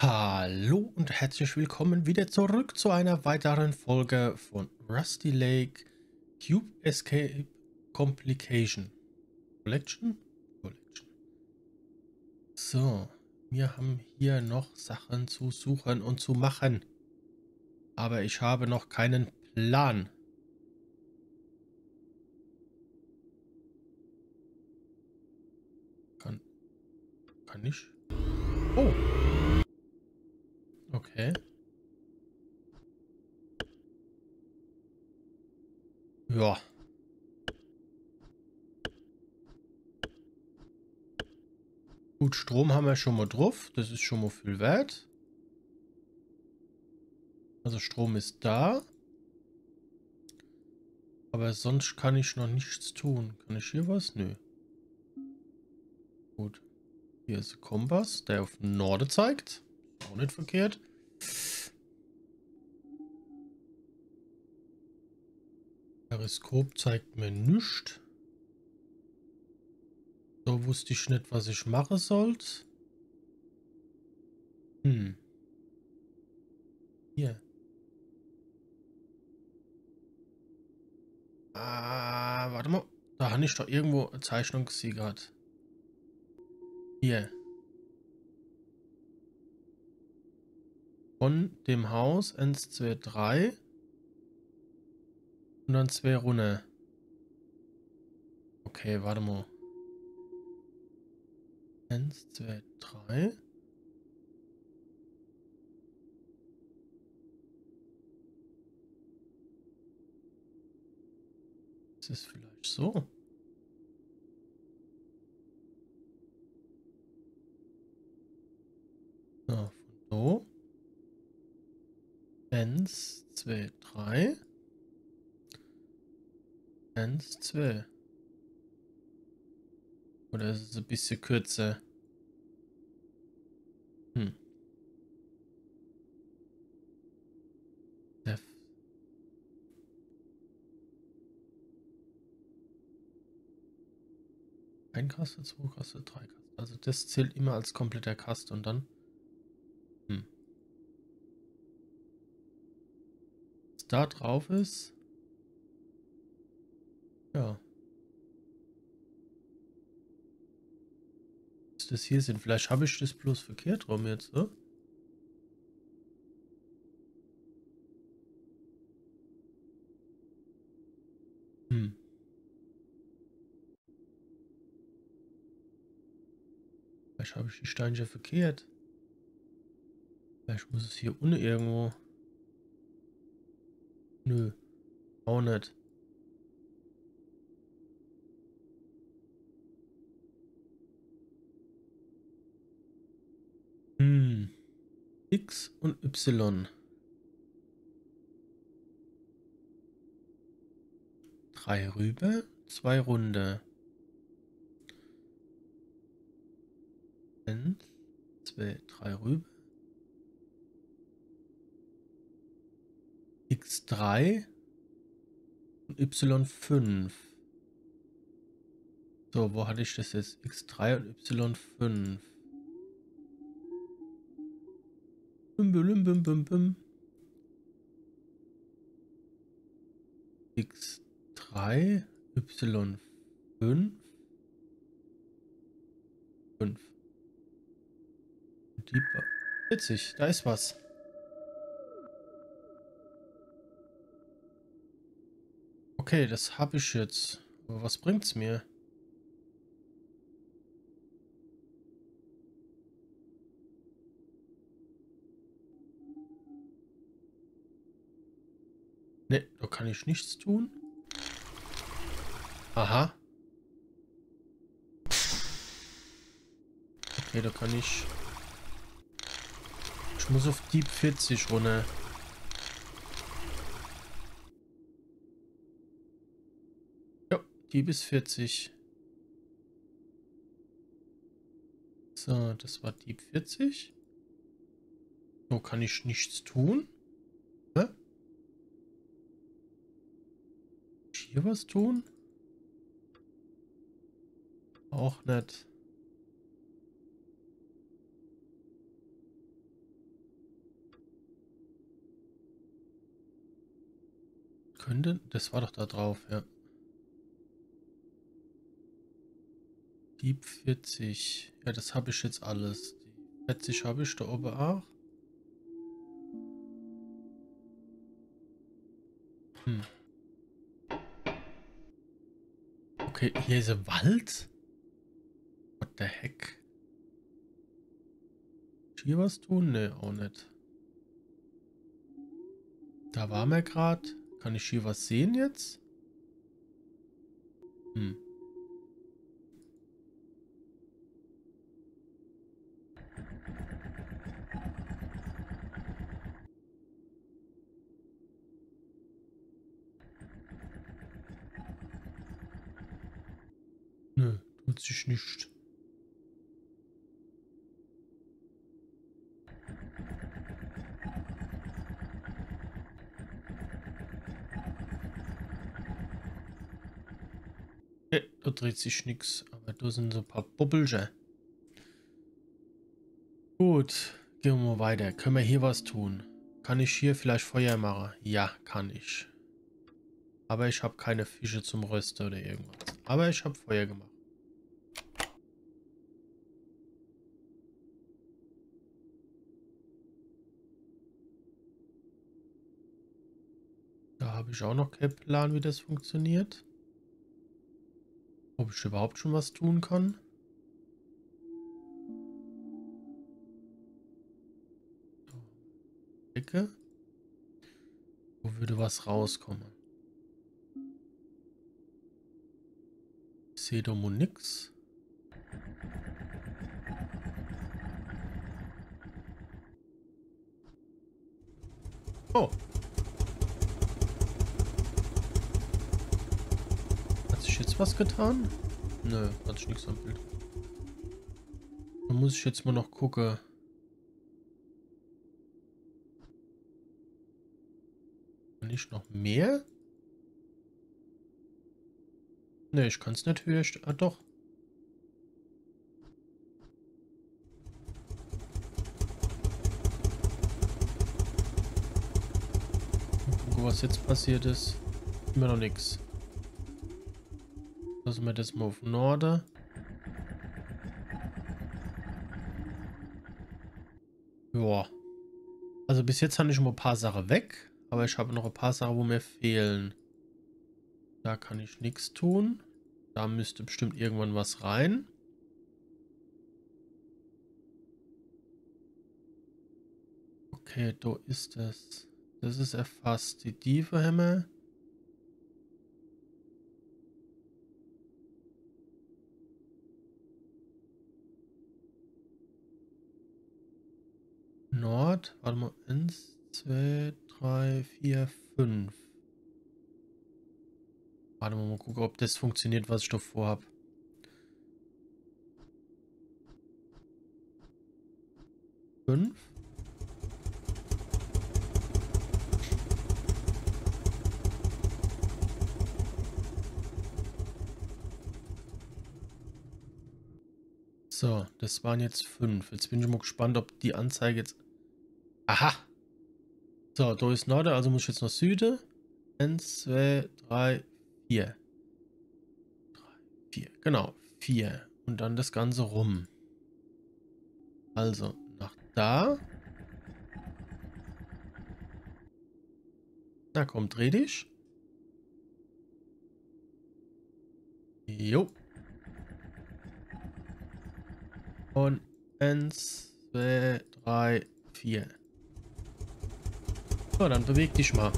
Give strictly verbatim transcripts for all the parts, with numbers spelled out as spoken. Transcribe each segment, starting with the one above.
Hallo und herzlich willkommen wieder zurück zu einer weiteren Folge von Rusty Lake Cube Escape Complication Collection. Collection. So, wir haben hier noch Sachen zu suchen und zu machen, aber ich habe noch keinen Plan. Kann, kann ich? Oh, okay. Ja. Gut, Strom haben wir schon mal drauf. Das ist schon mal viel wert. Also Strom ist da. Aber sonst kann ich noch nichts tun. Kann ich hier was? Nö. Gut. Hier ist ein Kompass, der auf den Norden zeigt. Auch nicht verkehrt. Periskop zeigt mir nichts. So wusste ich nicht, was ich machen sollte. Hm. Hier. Ah, warte mal. Da habe ich doch irgendwo eine Zeichnung gesehen gehabt. Hier. Von dem Haus eins, zwei, drei. Und dann zwei runter. Okay, warte mal. eins, zwei, drei. Ist es vielleicht so? So, von so. eins, zwei, drei. eins, zwei. Oder ist es ein bisschen kürzer? Hm. Der ein Kaste, zwei Kaste, drei Kaste. Also das zählt immer als kompletter Kaste und dann. Hm. Was da drauf ist. Ja. Ist das hier sind. Vielleicht habe ich das bloß verkehrt rum jetzt, ne? Hm. Vielleicht habe ich die Steinchen verkehrt. Vielleicht muss es hier unten irgendwo. Nö. Auch nicht. Hm. X und Y. Drei rüber, zwei runter. Eins, zwei, drei rüber. X drei und Y fünf. So, wo hatte ich das jetzt? X drei und Y fünf. Bim, bim, bim, bim, bim. X drei, Y fünf, fünf. Und die ba- witzig, da ist was. Okay, das habe ich jetzt. Aber was bringt's mir? Ne, da kann ich nichts tun. Aha. Okay, da kann ich... Ich muss auf Deep vierzig runter. Ja, Deep ist vierzig. So, das war Deep vierzig. So kann ich nichts tun. Hä? Kann ich hier was tun? Auch nicht. könnte... Das war doch da drauf, ja. Dieb vierzig. Ja, das habe ich jetzt alles. Die vierzig habe ich da oben auch. Hm. Okay, hier ist ein Wald? What the heck? Hier was tun? Ne, auch nicht. Da waren wir gerade. Kann ich hier was sehen jetzt? Hm. Nö, tut sich nicht. Ne, da dreht sich nichts. Aber da sind so ein paar Bubbelchen. Gut, gehen wir mal weiter. Können wir hier was tun? Kann ich hier vielleicht Feuer machen? Ja, kann ich. Aber ich habe keine Fische zum Rösten oder irgendwas. Aber ich habe Feuer gemacht. Da habe ich auch noch keinen Plan, wie das funktioniert. Ob ich überhaupt schon was tun kann. Ecke. Wo würde was rauskommen? Ich sehe da mal nix. Oh. Hat sich jetzt was getan? Nö, hat sich nichts am Bild. Da muss ich jetzt mal noch gucken. Kann ich noch mehr? Ne, ich kann es nicht höher. Ah, doch. Gucken, was jetzt passiert ist. Immer noch nichts. Lassen wir das mal auf Norden. Ja. Also bis jetzt habe ich schon mal ein paar Sachen weg. Aber ich habe noch ein paar Sachen, wo mir fehlen. Da kann ich nichts tun. Da müsste bestimmt irgendwann was rein. Okay, da ist es. Das ist erfasst. Die Diefehämmer. Nord. Warte mal. eins, zwei, drei, vier, fünf. Warte mal, mal gucken, ob das funktioniert, was ich da vorhab. fünf. So, das waren jetzt fünf. Jetzt bin ich mal gespannt, ob die Anzeige jetzt... Aha! So, da ist Norden, also muss ich jetzt nach Süden. eins, zwei, drei, vier. drei, vier, genau, vier. Und dann das Ganze rum. Also, nach da. Na komm, dreh dich. Jo. Und eins, zwei, drei, vier. So, dann beweg dich mal.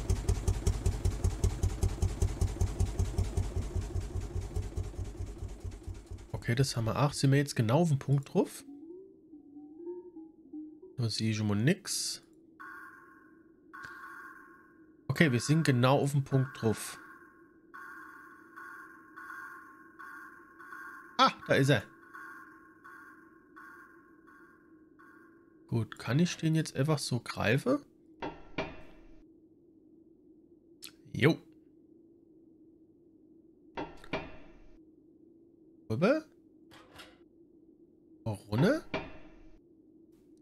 Okay, das haben wir auch. Sind wir jetzt genau auf den Punkt drauf? Da sehe ich schon mal nix. Okay, wir sind genau auf den Punkt drauf. Ah, da ist er. Gut, kann ich den jetzt einfach so greifen? Jo. Rüber. Runter.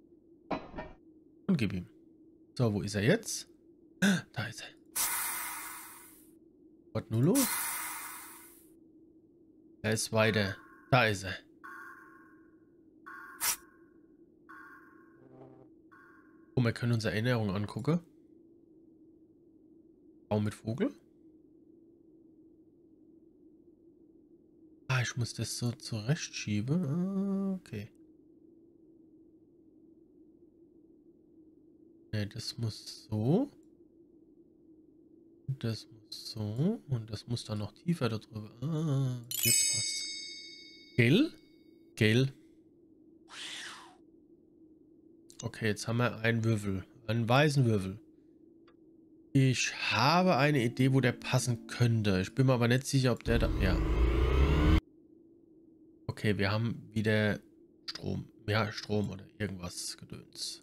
Und gib ihm. So, wo ist er jetzt? Da ist er. Was nun los? Er ist weiter. Da ist er. Oh, wir können unsere Erinnerung angucken. Baum mit Vogel. Ah, ich muss das so zurechtschieben. Ah, okay. Ne, das muss so. Das muss so. Und das muss dann noch tiefer da drüber. Ah, jetzt passt. Gell? Gell? Okay, jetzt haben wir einen Würfel. Einen weißen Würfel. Ich habe eine Idee, wo der passen könnte. Ich bin mir aber nicht sicher, ob der da... Ja. Okay, wir haben wieder Strom. Ja, Strom oder irgendwas Gedöns.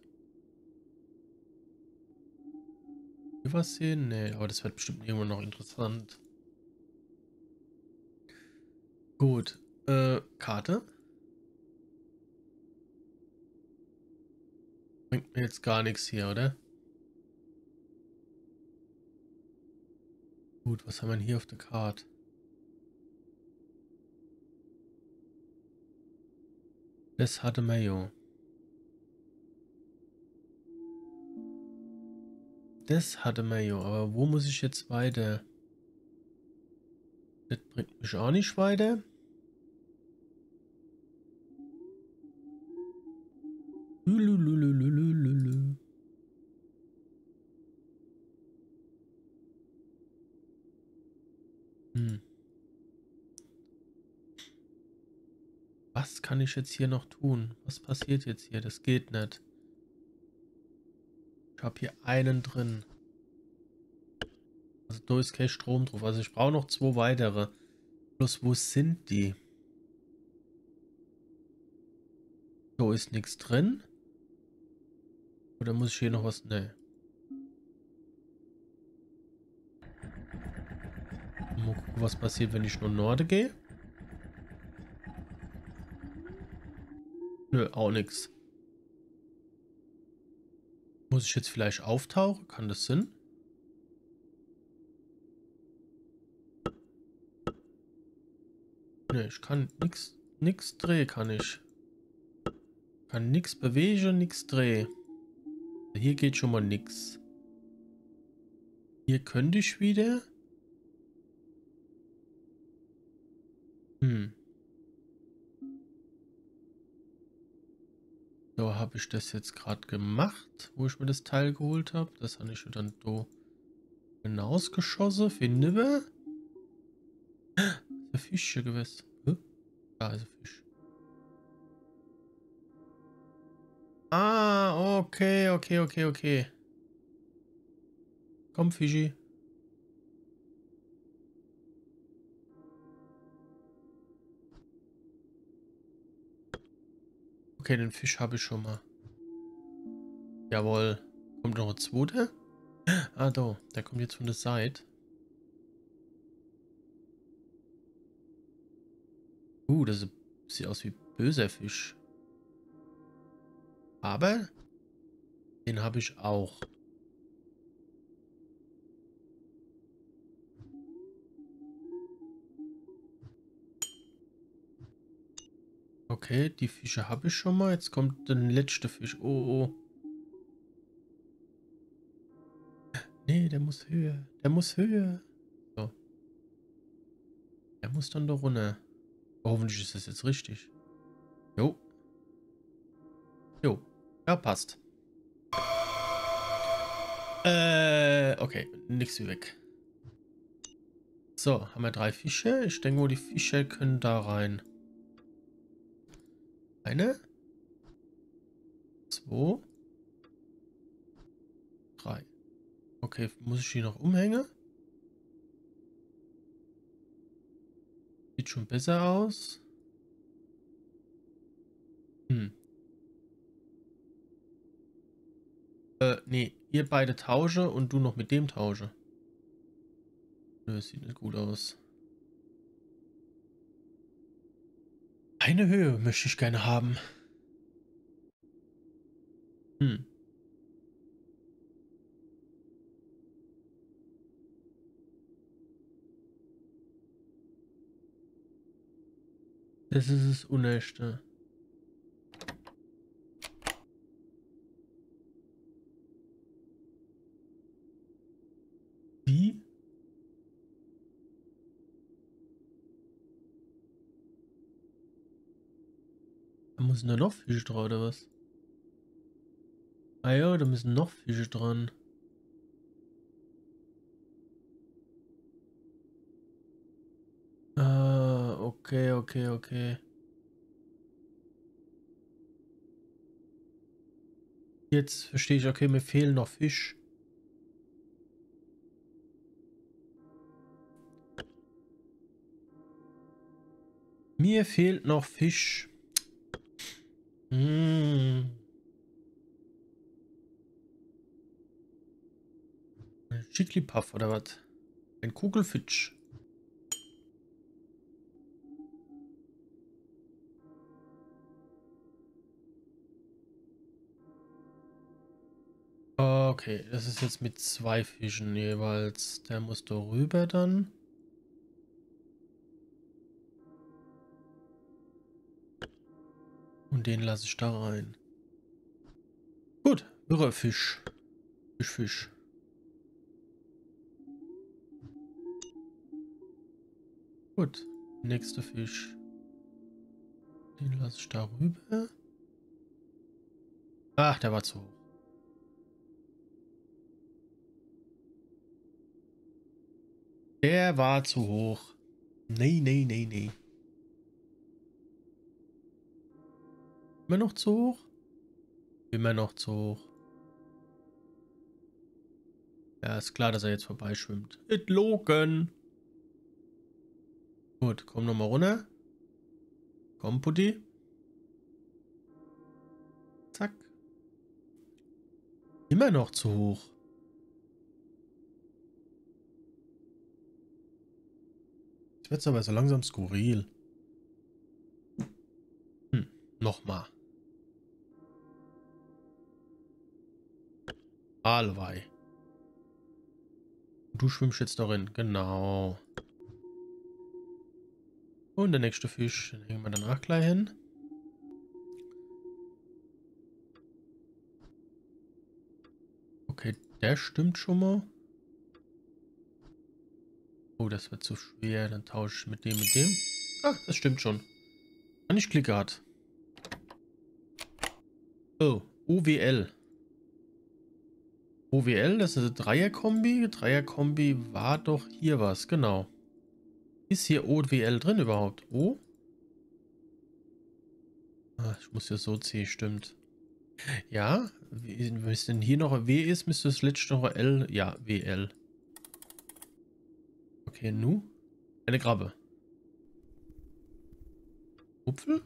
Hier was sehen? Nee, aber das wird bestimmt irgendwann noch interessant. Gut. Äh, Karte. Bringt mir jetzt gar nichts hier, oder? Gut, was haben wir denn hier auf der Karte? Das hatte Mayo. Das hatte Mayo, aber wo muss ich jetzt weiter? Das bringt mich auch nicht weiter. Lululululululu. Hm. Was kann ich jetzt hier noch tun? Was passiert jetzt hier? Das geht nicht. Ich habe hier einen drin. Also da ist kein Strom drauf. Also ich brauche noch zwei weitere. Bloß wo sind die? Da ist nichts drin. Oder muss ich hier noch was? Ne. Mal gucken, was passiert, wenn ich nur Norden gehe. Nö, auch nichts. Muss ich jetzt vielleicht auftauchen? Kann das Sinn? Ne, ich kann nichts nix drehen, kann ich. Kann nichts bewegen, nichts drehen. Hier geht schon mal nichts. Hier könnte ich wieder. Hm. So habe ich das jetzt gerade gemacht, wo ich mir das Teil geholt habe. Das habe ich dann so hinausgeschossen. Finden wir. Der Fische gewesen. Da ist ein Fisch. Ah, okay, okay, okay, okay. Komm, Fischi. Okay, den Fisch habe ich schon mal. Jawohl. Kommt noch ein zweiter? Ah, da. Der kommt jetzt von der Seite. Uh, das sieht aus wie böser Fisch. Aber den habe ich auch. Okay, die Fische habe ich schon mal. Jetzt kommt der letzte Fisch. Oh, oh. Nee, der muss höher. Der muss höher. So. Der muss dann da runter. Oh, hoffentlich ist das jetzt richtig. Jo. Jo. Ja, passt. Äh, okay. Nix wie weg. So, haben wir drei Fische. Ich denke wohl, die Fische können da rein. Eine. Zwei. Drei. Okay, muss ich die noch umhängen? Sieht schon besser aus. Hm. Äh, nee. Ihr beide tausche und du noch mit dem tausche. Nö, das sieht nicht gut aus. Eine Höhe möchte ich gerne haben. Hm. Das ist das Unechte. Wie? Da müssen da noch Fische drauf, oder was? Ah ja, da müssen noch Fische dran. Ah, okay, okay, okay. Jetzt verstehe ich, okay, mir fehlen noch Fisch. Mir fehlt noch Fisch. Mmh. Schicklipuff oder was? Ein Kugelfisch. Okay, das ist jetzt mit zwei Fischen jeweils. Der muss da rüber dann. Und den lasse ich da rein. Gut, wirrer Fisch. Fisch, Fisch. Gut, nächster Fisch. Den lasse ich da rüber. Ach, der war zu hoch. Der war zu hoch. Nee, nee, nee, nee. Immer noch zu hoch? Immer noch zu hoch. Ja, ist klar, dass er jetzt vorbeischwimmt. Itloken. Gut, komm nochmal runter. Komm, Putti. Zack. Immer noch zu hoch. Jetzt wird es aber so langsam skurril. Hm, nochmal. Allweil. Du schwimmst jetzt darin. Genau. Und der nächste Fisch, den hängen wir danach gleich hin. Okay, der stimmt schon mal. Oh, das wird zu schwer. Dann tausche ich mit dem, mit dem. Ah, das stimmt schon. Kann ich Glück gehabt. Oh, O W L. O W L, das ist eine Dreier-Kombi. Dreier-Kombi war doch hier was, genau. Ist hier O W L drin überhaupt? O? Ah, ich muss ja so C, stimmt. Ja, wenn es denn hier noch ein W ist, müsste das letzte noch ein L. Ja, W L. Okay, nu. Eine Krabbe. Upfel?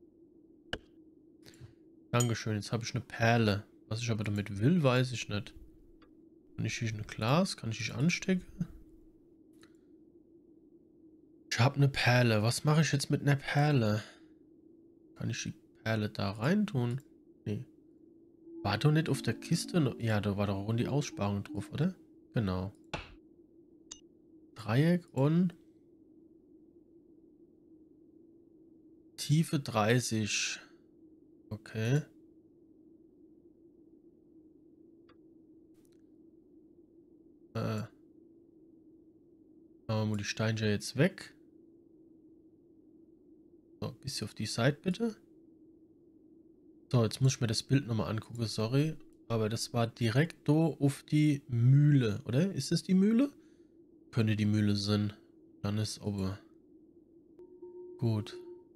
Dankeschön, jetzt habe ich eine Perle. Was ich aber damit will, weiß ich nicht. Kann ich hier ein Glas? Kann ich dich anstecken? Ich habe eine Perle. Was mache ich jetzt mit einer Perle? Kann ich die Perle da rein tun? Nee. War doch nicht auf der Kiste noch? Ja, da war doch auch die Aussparung drauf, oder? Genau. Dreieck und Tiefe dreißig. Okay. Äh. Machen wir die Steine jetzt weg. So, ein bisschen auf die Seite bitte. So, jetzt muss ich mir das Bild nochmal angucken, sorry. Aber das war direkt da auf die Mühle, oder? Ist das die Mühle? Könnte die Mühle sein. Dann ist aber gut.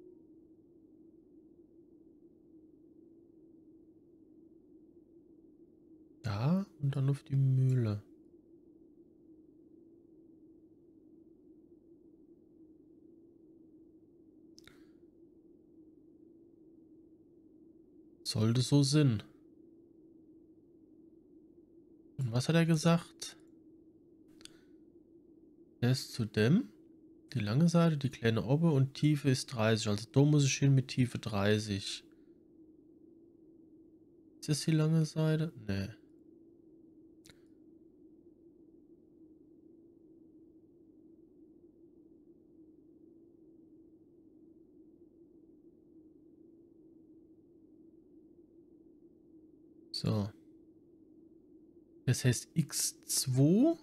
Da und dann auf die Mühle. Sollte so Sinn. Und was hat er gesagt? Der ist zu dem. Die lange Seite, die kleine Obbe und Tiefe ist dreißig. Also da muss ich hin mit Tiefe dreißig. Ist das die lange Seite? Nee. So. Das heißt x zwei,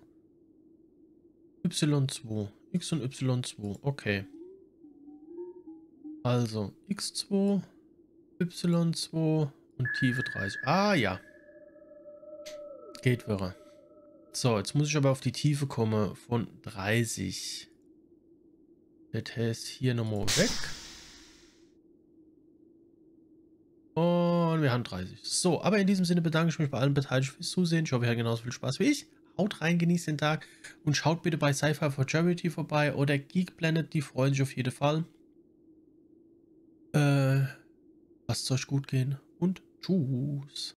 y zwei. X und y zwei. Okay. Also x zwei, y zwei und Tiefe dreißig. Ah ja. Geht wäre. So, jetzt muss ich aber auf die Tiefe kommen von dreißig. Das heißt hier nochmal weg. Und wir haben dreißig. So, aber in diesem Sinne bedanke ich mich bei allen Beteiligten fürs Zusehen. Ich hoffe, ihr habt genauso viel Spaß wie ich. Haut rein, genießt den Tag und schaut bitte bei Sci-Fi for Charity vorbei oder Geek Planet, die freuen sich auf jeden Fall. Äh, lasst es euch gut gehen und tschüss.